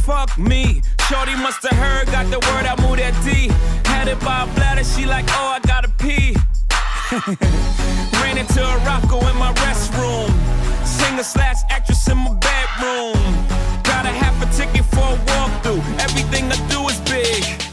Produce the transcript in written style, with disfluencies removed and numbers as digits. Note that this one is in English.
fuck me. Shorty must have heard, got the word, I moved that D. Had it by a bladder, she like, oh, I gotta pee. Ran into a Rocco in my restroom. Singer/actress in my bedroom. Got a half a ticket for a walkthrough. Everything I do is big.